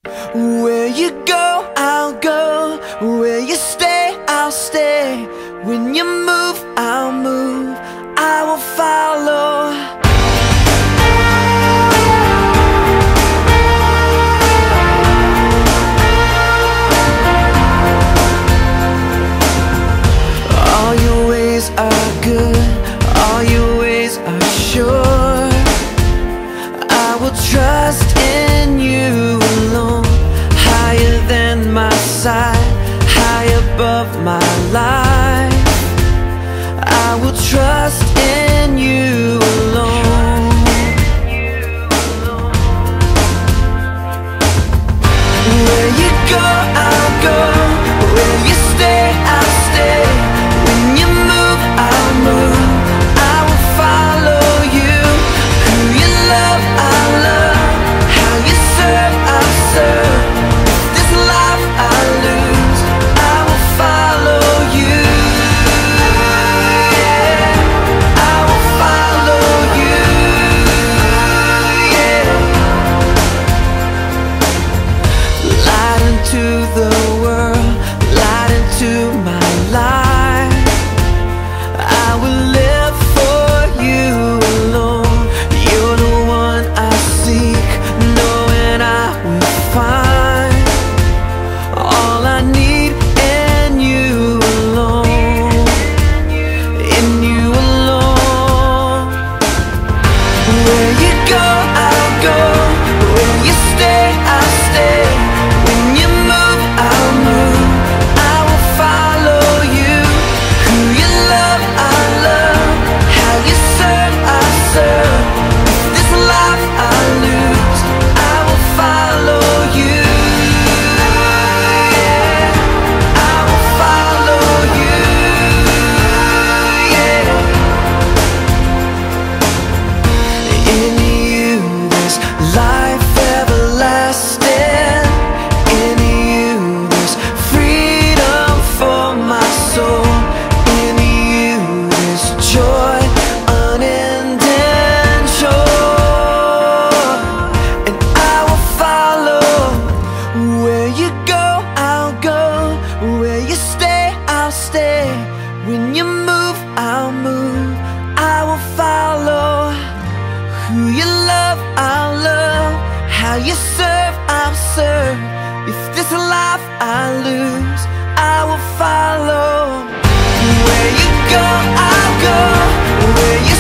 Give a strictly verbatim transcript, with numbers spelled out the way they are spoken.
Where you go, I'll go. Where you stay, I'll stay. When you move, I'll move. I will follow. All your ways are good, all your ways are sure. I will trust in you alone. Higher than my sight, high above my life. I will trust in you alone. Where you go, I'll go. Where you stay, I'll stay. When you move, I'll move. I will follow you. Who you love, I'll love. How you serve, I'll serve. This life I lose, I will follow you. Yeah, I will follow you. Yeah. Light into the world, light into my life. I will live for you alone. You're the one I seek, knowing I will find all I need in you alone, in you alone. Where you go, I'll go. Where you stay, I'll stay. When you move, I'll move. I will follow you. Who you love, I love. How you serve, I serve. This life I lose, I will follow you. Yeah, I will follow you. Yeah. In you there's life everlasting. In you there's freedom for my soul. In you there's joy unending joy. And I will follow. Where you go, I'll go. Where you stay, I'll stay. When you move, I'll move. I will follow. Who you love, I'll love. How you serve, I'll serve. If this life I lose, I will follow. Where you go, I'll go. Where you